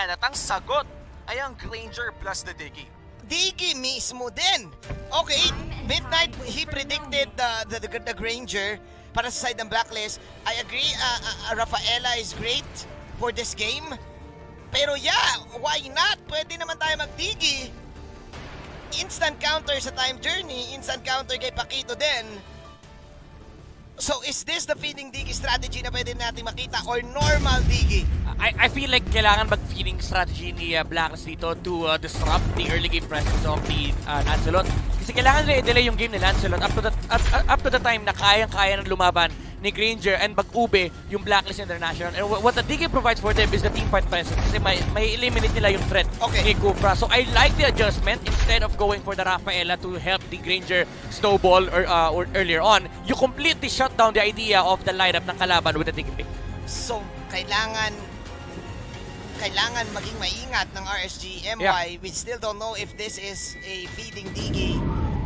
at ang sagot ay ang Granger plus the Diggy. Diggy mismo din. Okay, Midnight, he predicted the Granger para sa side ng Blacklist. I agree, Rafaela is great for this game. Pero yeah, why not? Pwede naman tayo mag-Diggy. Instant counter sa Time Journey, instant counter kay Paquito din. So is this the feeding Diggy strategy na pwede natin makita or normal Diggy? I feel like kailangan mag-feeding strategy ni Blacklist dito to disrupt the early game presence of the Lancelot. Kasi kailangan nila i-delay yung game ni Lancelot up to the time na kayang-kaya ng lumaban ni Granger and mag-ube yung Blacklist International. And what the Diggy provides for them is the team fight presence kasi may eliminate nila yung threat ni Kufra. So I like the adjustment instead of going for the Rafaela to help the Granger snowball or earlier on. You completely shut down the idea of the lineup ng kalaban with the Diggy pick. So kailangan maging maingat ng RSG MY. Yeah. We still don't know if this is a feeding Diggy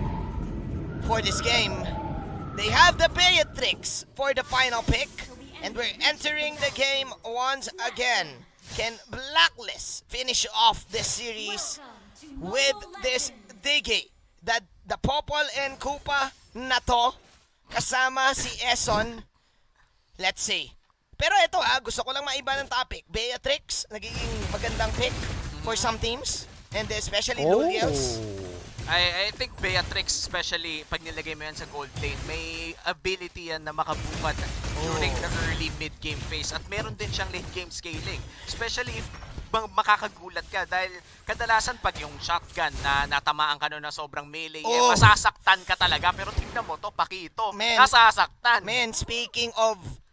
for this game. They have the Beatrix for the final pick, and we're entering the game once again. Can Blacklist finish off this series with this Diggy? The Popol and Kupa na to, kasama si Eson. Let's see. Pero ito gusto ko lang maiba ng topic. Beatrix, nagiging magandang pick for some teams, and especially Lulio's. I think Beatrix, especially pag nilagay mo yan sa gold lane, may ability yan na makabukat during the early mid-game phase. At meron din siyang late-game scaling. Especially if makakagulat ka dahil kadalasan pag yung shotgun na natamaan ka na sobrang melee, masasaktan ka talaga. Pero tingnan mo to, Paquito, nasasaktan. Man, speaking of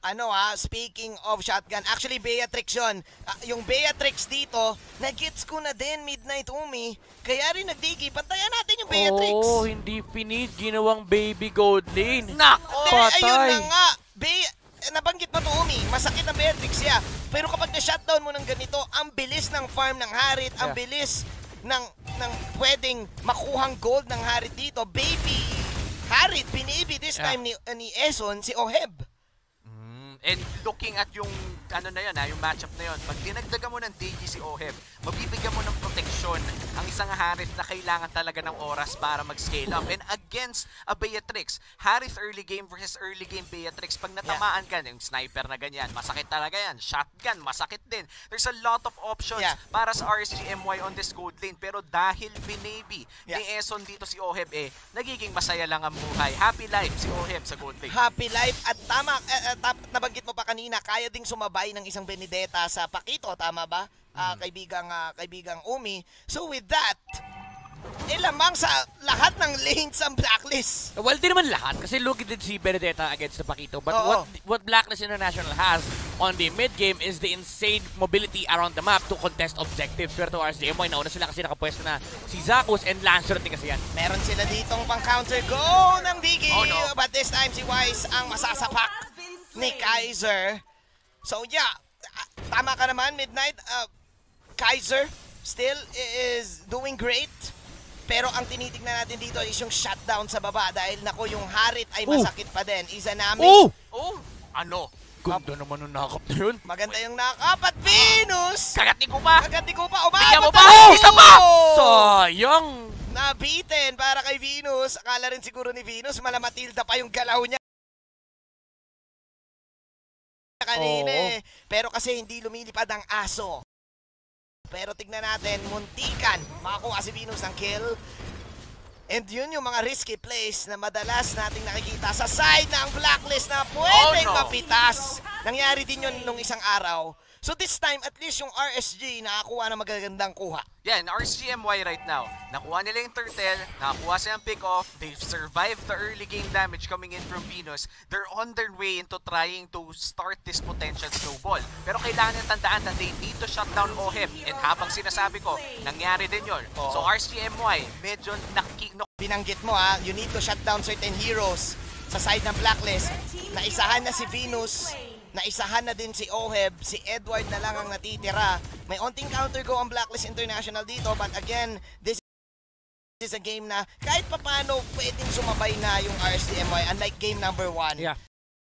shotgun, actually Beatrix yun. Yung Beatrix dito, nag-gets ko na din Midnight Umi. Kaya rin nag-Diggy, pantayan natin yung Beatrix. Oh, hindi pinid, ginawang baby gold lane. Nako! Patay! Ayun na nga, nabanggit mo to Umi, masakit ang Beatrix siya. Pero kapag na-shutdown mo ng ganito, ang bilis ng farm ng Harit, ang bilis ng pwedeng makuhang gold ng Harit dito. Baby Harit, binibi this time ni Eson, si Oheb. And looking at yung yung matchup na yun, pag dinagdagan mo ng Diggy si Oheb, mabibigyan mo ng proteksyon ang isang Harith na kailangan talaga ng oras para mag-scale up. And against a Beatrix, Harith early game versus early game Beatrix, pag natamaan ka, yung sniper na ganyan, masakit talaga yan. Shotgun, masakit din. There's a lot of options para sa RSGMY on this gold lane. Pero dahil binaby ni Eson dito si Oheb, nagiging masaya lang ang buhay. Happy life si Oheb sa gold lane. Happy life. At tama, nabanggit mo pa kanina, kaya ding sumabay ng isang Benedetta sa Paquito, tama ba? Kaibigang Umi. So with that, lamang sa lahat ng lanes ang Blacklist. Well, di naman lahat kasi look at si Benedetta against the Paquito. But what Blacklist International has on the mid-game is the insane mobility around the map to contest objectives. Pero to RSGMY, nauna sila kasi nakapwesto na si Zakus and Lancelot din kasi yan. Meron sila ditong pang-counter go ng Diggy. But this time si Wise ang masasapak ni Kaiser. So yeah, tama ka naman, Midnight. Kaiser still is doing great. Pero ang tinitignan natin dito is yung shutdown sa baba dahil nako yung Harit ay masakit pa din. Izanami. Ganda naman ng nakap na yun. Maganda yung nakap at Venus! Kagat ni Kupa! Bigyan mo pa! Isa pa! Sayang! Nabitin para kay Venus. Akala rin siguro ni Venus, malamatilda pa yung galaw niya kanina. Pero kasi hindi lumilipad ang aso. Pero tignan natin, muntikan makakuha si Venus ng kill. And yun yung mga risky plays na madalas nating nakikita sa side ng Blacklist na pwedeng mapitas. Nangyari din yun nung isang araw. So this time, at least yung RSG nakakuha ng magagandang kuha. Yan, RSGMY right now. Nakuha nila yung turtle, nakakuha silang pick-off, they've survived the early game damage coming in from Venus. They're on their way into trying to start this potential snowball. Pero kailangan nyo tandaan na they need to shut down Oheb. And habang sinasabi ko, nangyari din yun. So RSGMY, medyo binanggit mo you need to shut down certain heroes sa side ng Blacklist. Naisahan na si Venus. Naisahan na din si Oheb, si Edward na lang ang natitira. May onting counter go ang Blacklist International dito, but again, this is a game na kahit papano pwedeng sumabay na yung RSDMY unlike game number 1. Yeah.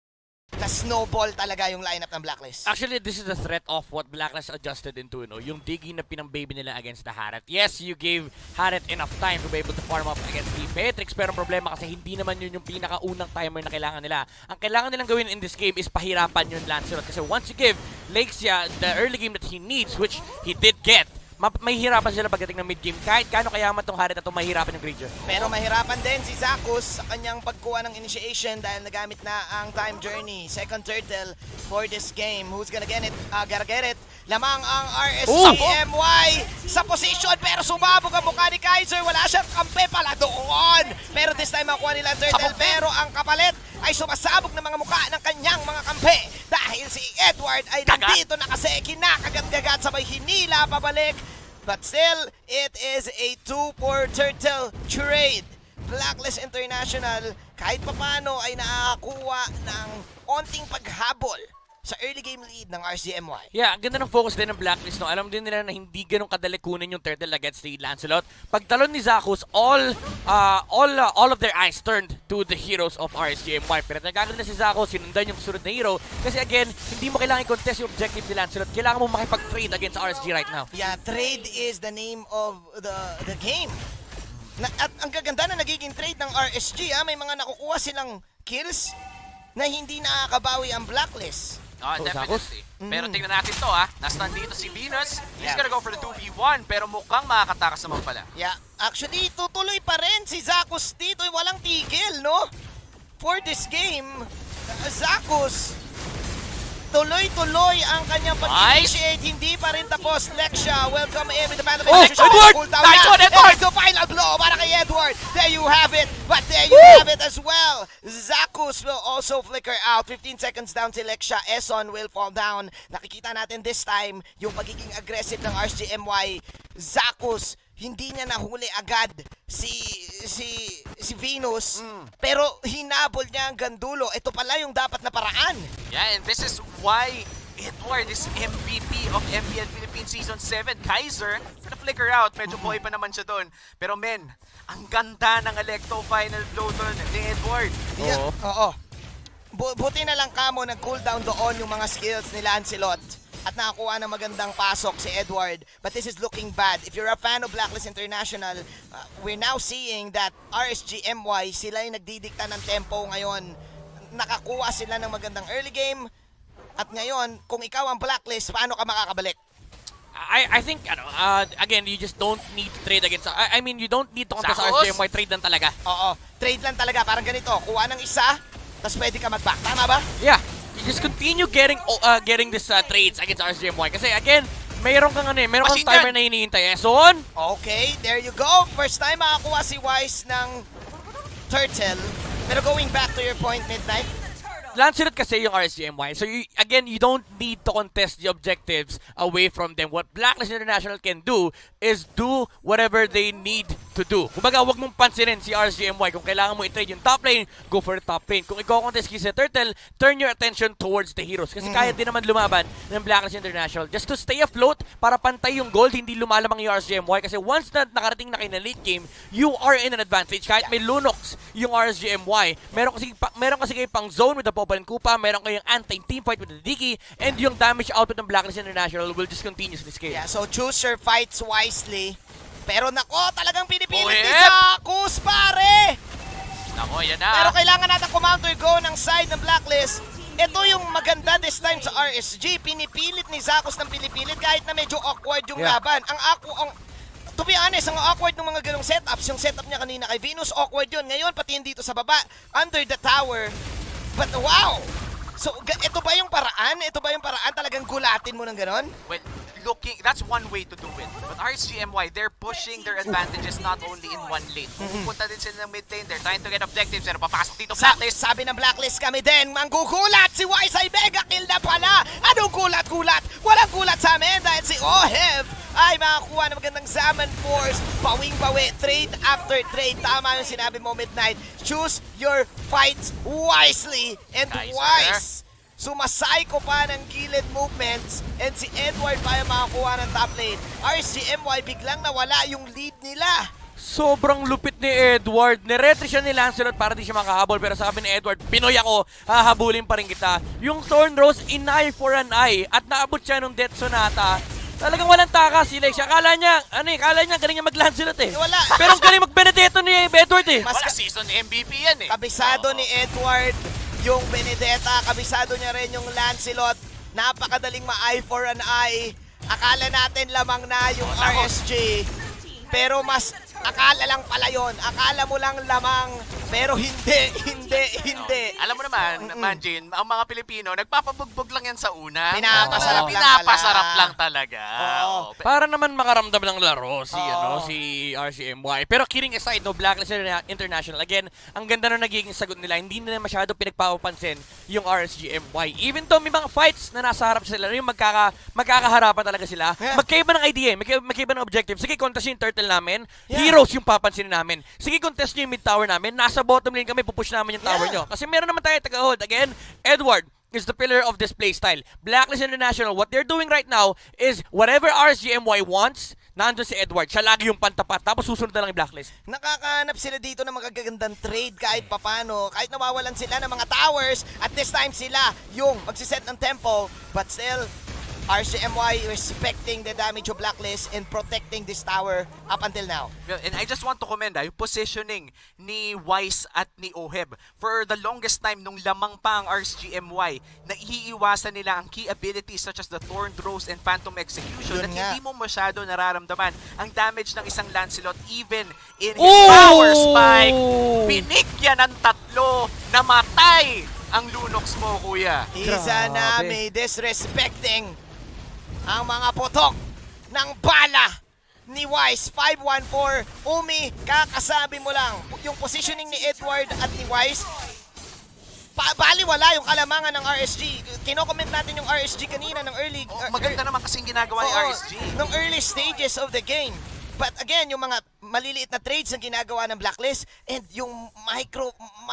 na-snowball talaga yung lineup ng Blacklist. Actually, this is the threat of what Blacklist adjusted into, no? Yung Diggy na pinang-baby nila against the Harit. Yes, you gave Harit enough time to be able to farm up against the Beatrix, pero ang problema kasi hindi naman yun yung pinakaunang timer na kailangan nila. Ang kailangan nilang gawin in this game is pahirapan yung Lancelot. Kasi once you give Lexia the early game that he needs, which he did get, may hirapan sila pagdating ng mid-game. Kahit kano kayaman tong Harit at mahirapan yung Greyjoy. Pero mahirapan din si Zakus sa kanyang pagkuha ng initiation dahil nagamit na ang time journey. Second turtle for this game. Who's gonna get it? Gotta get it. Lamang ang RSGMY sa position pero sumabog ang mukha ni Kaiser. Wala siyang kampe pala doon. Pero this time makuha nila ang turtle. Pero ang kapalit ay sumasabog ng mga mukha ng kanyang mga kampe. Dahil si Edward ay nandito na kasi kinakagat-gagat sabay hinila pabalik. But still, it is a 2-4 turtle trade. Blacklist International kahit papano ay nakakakuha ng onting paghabol sa early game lead ng RCMY. Yeah, ang ganda ng focus din ng Blacklist, no? Alam din nila na hindi ganun kadali kunin yung turtle against the Lancelot. Pagtalon ni Zakus, all of their eyes turned to the heroes of RSGMY. Pero nagaganda na si Zakus, sinundan yung susunod na hero. Kasi again, hindi mo kailangan i-contest yung objective ni Lancelot. Kailangan mo makipag-trade against RSG right now. Yeah, trade is the name of the game. At ang gaganda na nagiging trade ng RSG, may mga nakukuha silang kills na hindi nakakabawi ang Blacklist. Definitely. Pero tingnan natin to Nastan dito si Venus. He's gonna go for the 2v1 pero mukhang makakatakas naman pala. Yeah, actually tutuloy pa rin si Zakus dito. Walang tigil, no? For this game, Zakus tuloy-tuloy ang kanyang pag-initiate. Hindi pa rin tapos. Lexia, welcome in with the man of Edward! Nice one, Edward! The final blow para kay Edward. There you have it. But there you have it as well. Zakus will also flicker out. 15 seconds down si Lexia. Eson will fall down. Nakikita natin this time yung pagiging aggressive ng RSGMY. Zakus, hindi niya nahuli agad si Venus, pero hinabol niya ang gandulo. Ito pala yung dapat na paraan. Yeah, and this is why Edward is MVP of MPL Philippines Season 7. Kaiser, na-flicker out. Medyo buhay pa naman siya doon. Pero men, ang ganda ng Electo final blow doon ni Edward. Yeah, oo. Buti na lang kamo nag-cooldown doon yung mga skills ni Lancelot. At nakakuha ng magandang pasok si Edward. But this is looking bad. If you're a fan of Blacklist International, we're now seeing that RSGMY, sila yung nagdidikta ng tempo ngayon. Nakakuha sila ng magandang early game. At ngayon, kung ikaw ang Blacklist, paano ka makakabalik? I think, again, you just don't need to trade against... I mean, you don't need to contest RSGMY. Trade lang talaga. Oo, trade lang talaga. Parang ganito, kuha ng isa, tapos pwede ka mag-back. Tama ba? Yeah. You just continue getting this trades against RSGMY. Kasi again, mayroon kang mayroon kang timer na hinihintay. Son! Okay, there you go. First time makakuha si Wise ng turtle. Pero going back to your point, Midnight, Lancelot kasi yung RSGMY. So again, you don't need to contest the objectives away from them. What Blacklist International can do is do whatever they need to do. Kumbaga, huwag mong pansinin si RSGMY. Kung kailangan mo i-trade yung top lane, go for the top lane. Kung i-contest si Turtle, turn your attention towards the heroes. Kasi kaya din naman lumaban ng Blacklist International just to stay afloat para pantay yung gold, hindi lumalamang yung RSGMY. Kasi once na nakarating na kayo na late game, you are in an advantage. Kahit may Lunox yung RSGMY, meron kasi kayo pang zone with the Popa and Kupa, meron kayong anti-team fight with the Diggy, and yung damage output ng Blacklist International will just continuously scale. Yeah, so choose your fights wisely. Pero nako, talagang pinipilit ni Zakus, pare! Nako, yan na. Pero kailangan natin counter go ng side ng Blacklist. Ito yung maganda this time sa RSG. Pinipilit ni Zakus ng pinipilit kahit na medyo awkward yung laban. To be honest, ang awkward ng mga ganong setups, yung setup niya kanina kay Venus, awkward yun. Ngayon, pati dito sa baba, under the tower. But wow! So, ito ba yung paraan? Ito ba yung paraan? Talagang gulatin mo ng ganon? Well, that's one way to do it. But RSGMY, they're pushing their advantages not only in one lane. Pupunta din sila ng mid lane, they're trying to get objectives, pero papasok dito Blacklist. Sabi ng Blacklist kami din, manggugulat si Wise ay mega kill na pala! Anong gulat-gulat? Walang gulat sa amin dahil si Ohev ay makakuha ng magandang Zaman Force. Bawing-bawi, trade after trade. Tama yung sinabi mo, Midnight. Choose your fights wisely and Wise. Sumasayko pa ng gilid movements and si Edward pa yung makakuha ng top lane. RSGMY biglang nawala yung lead nila. Sobrang lupit ni Edward. Niretry siya ni Lancelot para di siya makahabol. Pero sabi ni Edward, Pinoy ako, hahabulin pa rin kita. Yung Thorn Rose, in eye for an eye. At naabot siya nung Death Sonata. Talagang walang takas si Lex. Akala niya galing niya mag-Lancelot eh. Wala. Pero ang galing mag-Benedetto ni Edward eh. Wala, season MVP yan eh. Kabisado ni Edward yung Benedetta, kabisado niya rin yung Lancelot. Napakadaling ma-eye for an eye. Akala natin lamang na yung RSG. Pero mas akala lang pala yun. Akala mo lang lamang. Pero hindi. Alam mo naman, Manjin, ang mga Pilipino, nagpapabugbog lang yan sa una. Pinapasarap lang talaga. Oo. Para naman makaramdam ng laro si RCMY. Pero kidding aside, no, Blacklist International, again, ang ganda na nagiging sagot nila. Hindi na masyado pinagpapapansin yung RSGMY. Even though may mga fights na nasa harap sila, yung magkakaharapan talaga sila. Yeah. Magkaiba ng idea, magkaiba ng objective. Sige, contest yung turtle namin. Yeah. Heroes yung papansinin namin. Sige, contest nyo yung mid tower namin. Nasa bottom lane kami, pupush namin yung tower nyo. Kasi meron naman tayo taga-hold. Again, Edward is the pillar of this playstyle. Blacklist International, what they're doing right now is whatever RSGMY wants, nandun si Edward. Siya lagi yung pantapat. Tapos susunod na lang yung Blacklist. Nakakahanap sila dito ng magagandang trade kahit papano. Kahit nawawalan sila ng mga towers, at this time sila yung magsiset ng tempo. But still, RCMY respecting the damage of Blacklist and protecting this tower up until now. And I just want to commend yung positioning ni Wise at ni Oheb. For the longest time, nung lamang pa ang RSGMY, naiiwasan nila ang key abilities such as the Thorned Rose and Phantom Execution at hindi mo masyado nararamdaman ang damage ng isang Lancelot even in his power spike. Binigyan ng 3, namatay ang Lunox mo, kuya. Izanami disrespecting ang mga putok ng bala ni Wise. 5-1-4. Umi, kakasabi mo lang, yung positioning ni Edward at ni Wise, baliwala yung kalamangan ng RSG. Kino-comment natin yung RSG kanina ng early... maganda naman kasing ginagawa ni RSG. Ng early stages of the game. But again, yung mga maliliit na trades ang ginagawa ng Blacklist and yung micro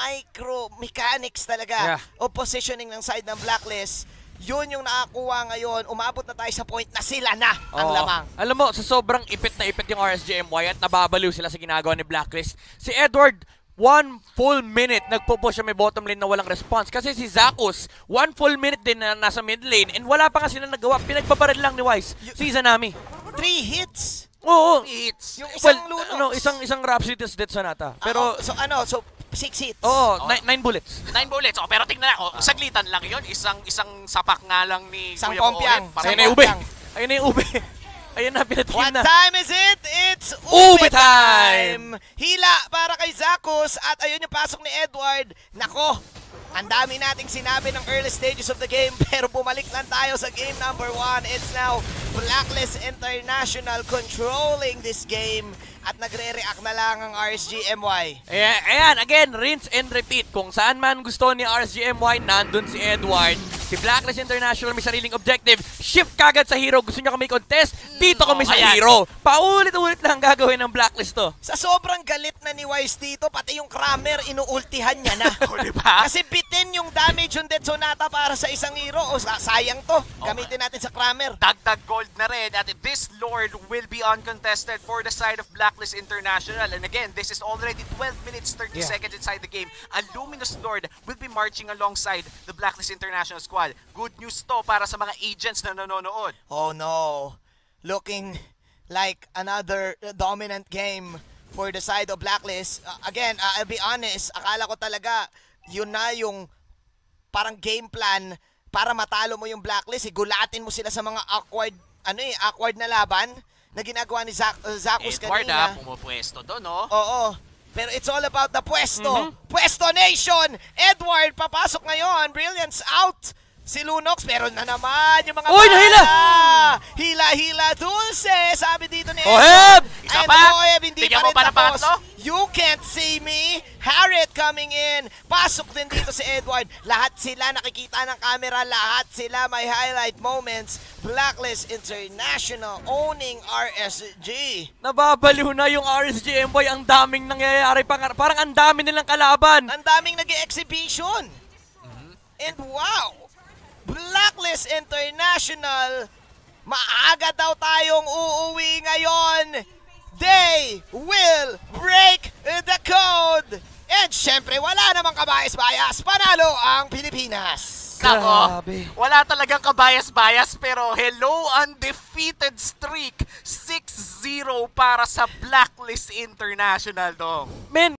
mechanics talaga o positioning ng side ng Blacklist, yun yung nakakuha ngayon. Umabot na tayo sa point na sila na ang lamang. Alam mo, sa sobrang ipit na ipit yung RSGMY at nababaliw sila sa ginagawa ni Blacklist, si Edward, 1 full minute nagpo-push siya may bottom lane na walang response. Kasi si Zakus, 1 full minute din na nasa mid lane and wala pa nga sila nagawa. Pinagbabaril lang ni Wise. Si Izanami. 3 hits. Oo. Hits. Yung isang Lunox. Isang Rhapsody Death Sonata. Pero So 6 hits. Oo, 9 bullets. 9 bullets. Oh, pero tingnan ako, saglitan lang yun. Isang sapak nga lang ni Isang Kuya pompiang. Oheb. Ayun na yung ube. Ayun na yung ube. Ayun na, pinatingin What na. time is it? It's Ube ube time! time! Hila para kay Zakus at ayun yung pasok ni Edward. Nako, ang dami nating sinabi ng early stages of the game pero bumalik lang tayo sa game number 1. It's now Blacklist International controlling this game at nagre-react na lang ang RSGMY. Ayan, again, rinse and repeat. Kung saan man gusto ni RSGMY, nandun si Edward. Si Blacklist International may sariling objective. Shift kagad sa hero. Gusto nyo kami contest? Dito kami sa hero. Paulit-ulit lang gagawin ng Blacklist to. Sa sobrang galit na ni Wise dito, pati yung Kramer, inuultihan niya na. Diba? Kasi bitin yung damage yung Death Sonata para sa isang hero. O sayang to. Gamitin natin sa Kramer. Dagdag gold na rin at this Lord will be uncontested for the side of Blacklist International. And again, this is already 12 minutes 30 seconds inside the game. A Luminous Lord will be marching alongside the Blacklist International squad. Good news to para sa mga agents na nanonood. Oh no. Looking like another dominant game for the side of Blacklist. Again, I'll be honest, akala ko talaga yun na yung parang game plan para matalo mo yung Blacklist. Gulatin mo sila sa mga awkward na laban na ginagawa ni Zakus Edward kanina. pumupwesto doon, no? Oo. Pero it's all about the pwesto. Pwesto Nation! Edward, papasok ngayon. Brilliance out. Si Lunox, pero na naman yung mga Nahila! Hila-hila dulce, sabi dito ni Oheb! Isa And pa? Oheb, hindi Tingnan pa mo rin pa ng tapos. pangatlo? You can't see me. Harriet coming in. Pasok din dito si Edward. Lahat sila nakikita ng camera. Lahat sila may highlight moments. Blacklist International owning RSG. Nababaliw na yung RSGMY. Ang daming nangyayari. Parang ang dami nilang kalaban. Ang daming nag-exhibition. And wow! Blacklist International, maaga daw tayong uuwi ngayon. they will break the code. And syempre, wala namang kabayas-bayas. Panalo ang Pilipinas. Nako, Grabe. wala talagang kabayas-bayas pero hello undefeated streak 6-0 para sa Blacklist International dong. Men,